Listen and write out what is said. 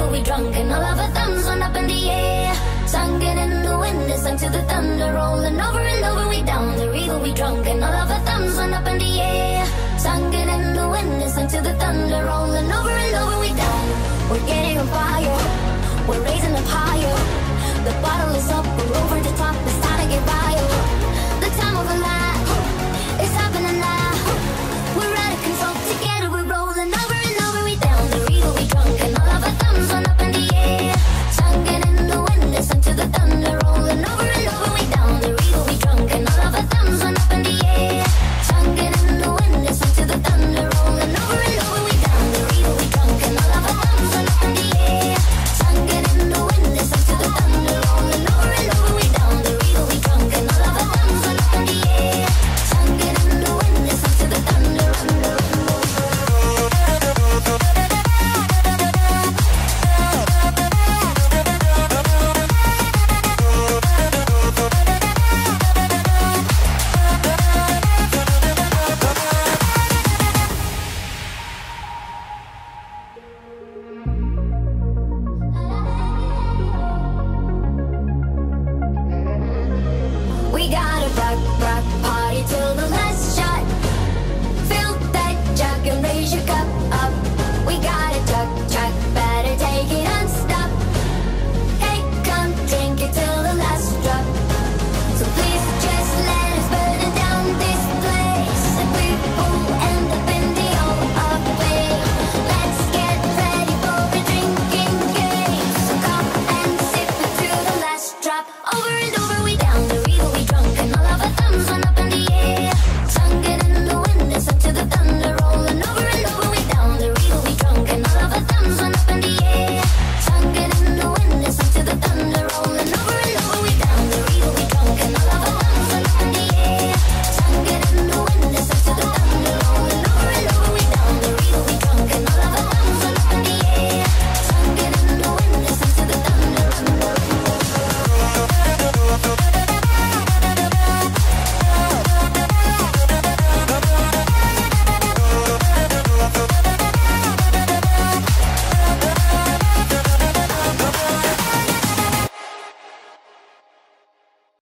river, we drunk, and all of our thumbs went up in the air. Sunken in the wind, it sung to the thunder, rolling over and over, we down the river, we drunk, and all of our thumbs went up in the air. Sunken in the wind, it sung to the thunder, rolling over